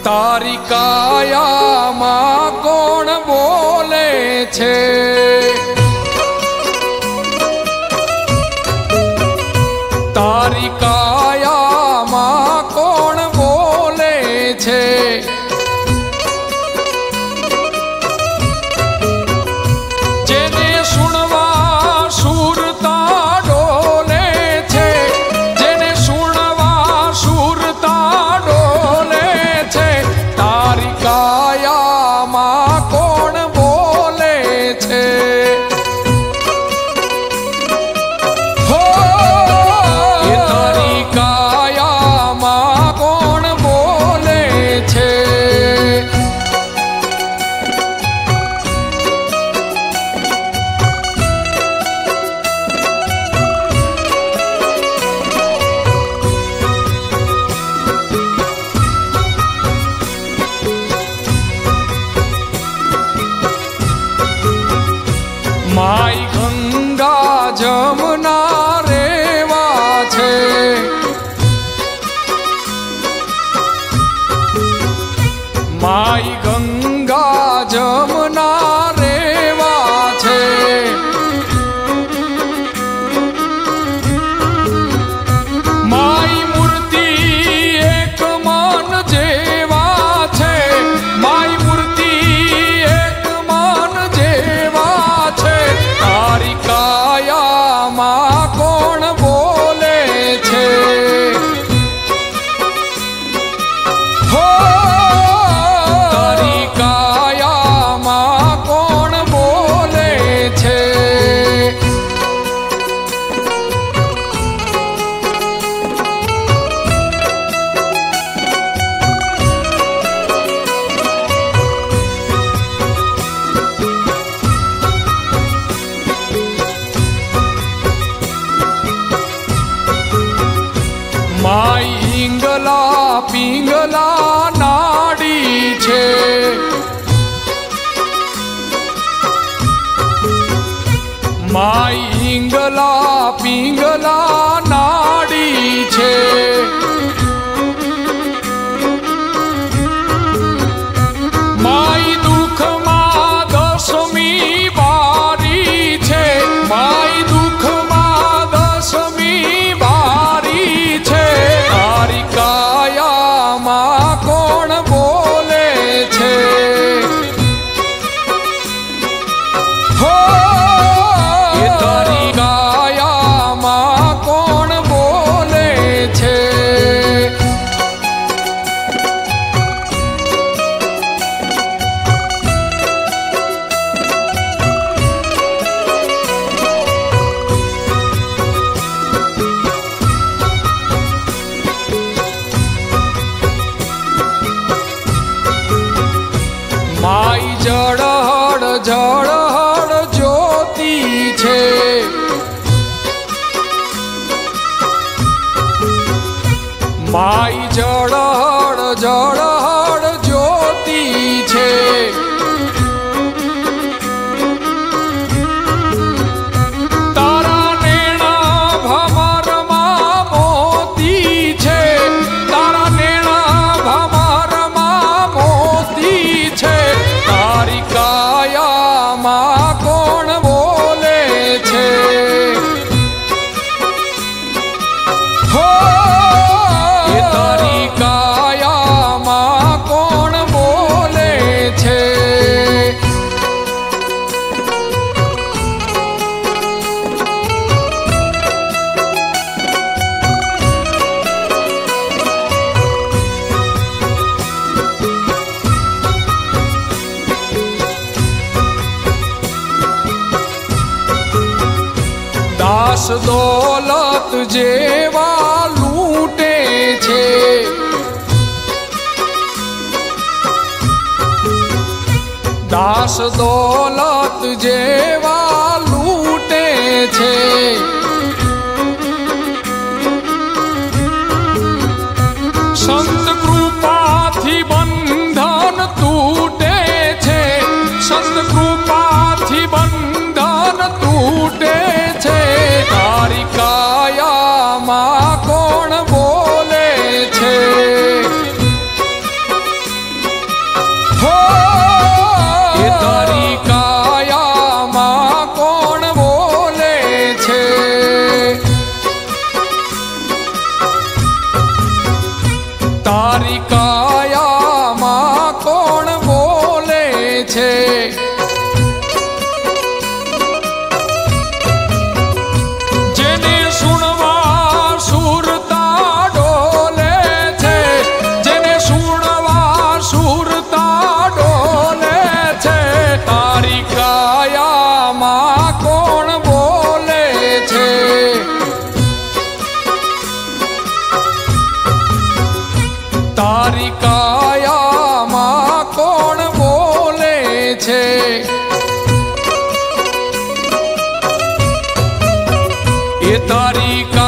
તારી કાયામાં કોણ બોલે છે? તારી કાયામાં કોણ બોલે છે? જેને સુણવા સુરતા ડોલે છે, જેને સુણવા સુરતા ડોલે છે, તારી કાયામાં કોણ બોલે છે? હો એ તારી કાયામાં કોણ બોલે છે? માઈ ગંગા જમના રેવા છે, માઈ ગંગા જમના રેવા છે, માઈ મૂર્તિ એક મન જેવા છે, માઈ મૂર્તિ એક મન જેવા છે, તારી કાયામાં કોણ બોલે છે? હો તારી કાયામાં કોણ બોલે છે? માઈ હિંગલા પિંગલા નાડી છે, માઈ હિંગલા પિંગલા નાડી છે, માઈ દુઃખમાં દસમી બારી છે, માઈ દુઃખમાં દસમી બારી છે, તારી કાયામાં કોણ બોલે છે? હો એ તારી કાયામાં કોણ બોલે છે? માઈ જળહળ જળહળ જ્યોતિ છે, માઈ જળહળ જળહળ જ્યોતિ છે, તારા નેણા ભમરમાં મોતી છે, તારા નેણા ભમરમાં મોતી છે, તારી કાયામાં કોણ બોલે છે? હો એ તારી કાયામાં કોણ બોલે છે? દાસ દોલત જેવા લૂંટે છે, દાસ દોલત જેવા લૂંટે છે, સંત કૃપાથી બંધન તૂટે છે, સંત કૃપાથી બંધન તૂટે છે, તારી કાયામાં કોણ બોલે છે? તારી કાયામાં કોણ બોલે છે? જેને સુણવા સુરતા ડોલે છે, જેને સુણવા સુરતા ડોલે છે, તારી કાયામાં કોણ બોલે છે? તારી કાયામાં કોણ બોલે છે? એ તારી